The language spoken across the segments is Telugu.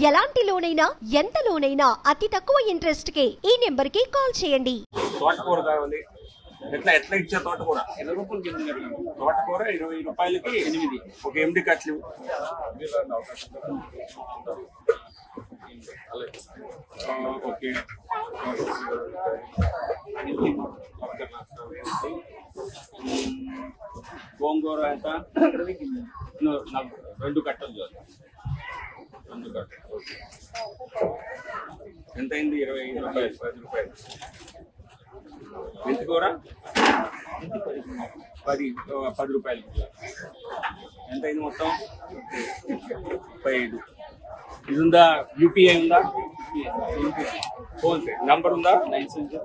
ఎలాంటి లోనైనా ఎంత లోనైనా అతి తక్కువ ఇంట్రెస్ట్ కే ఈ నెంబర్ కి కాల్ చేయండి. తోటకూర కావాలి. ఎట్లా ఇచ్చే తోటకూర 20 రూపాయలకి తోటకూర 20 రూపాయలకి 8 ఒక 8 కట్లు. ఓకే గోంగూర ఎంత? 2 కట్టలు చాలు. 2 కట్టలు ఎంత అయింది? 25 రూపాయలు, 10 రూపాయలు. మెంతికూర 10 రూపాయలు. ఎంత అయింది మొత్తం? 35. ఇది ఉందా? యూపీఐ ఉందా? ఫోన్పే నంబర్ ఉందా? 9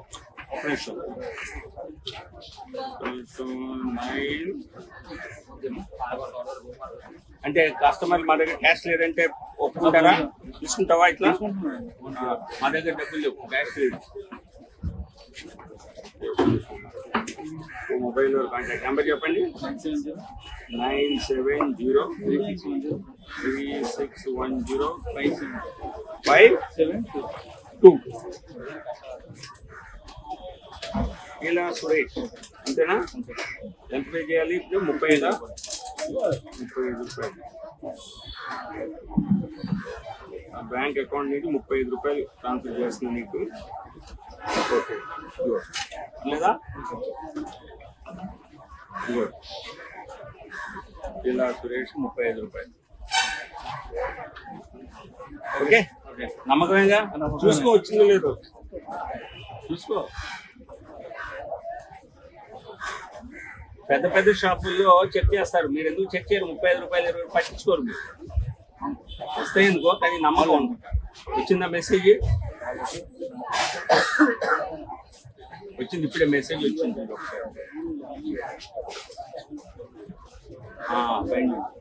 అంటే కస్టమర్ మా దగ్గర క్యాష్ లేదంటే ఒప్పుకుంటారా? తీసుకుంటావా? ఇట్లా మా దగ్గర డబ్బులు లేవు, క్యాష్ లేదు. మొబైల్ కాంటాక్ట్ నెంబర్ చెప్పండి. 9703610572572. ఇలా సురేష్ అంతేనా? ఎంత పే చేయాలి ఇప్పుడు? 35 రూపాయలు. బ్యాంక్ అకౌంట్ నుంచి 35 రూపాయలు ట్రాన్స్ఫర్ చేస్తున్నా నీకు. ఓకే లేదా? ఇలా సురేష్ 35 రూపాయలు. ఓకే నమ్మకమేగా? చూసుకో వచ్చిందో లేదో చూసుకో. పెద్ద పెద్ద షాపుల్లో చెక్ చేస్తారు, మీరు ఎందుకు చెక్ చేయరు? 35 రూపాయలు 20 రూపాయలు పట్టించుకోరు మీరు. వస్తాయి ఎందుకో, కానీ నమ్మకం అనుకుంటా. వచ్చిందా మెసేజ్? వచ్చింది, ఇప్పుడే మెసేజ్ వచ్చింది.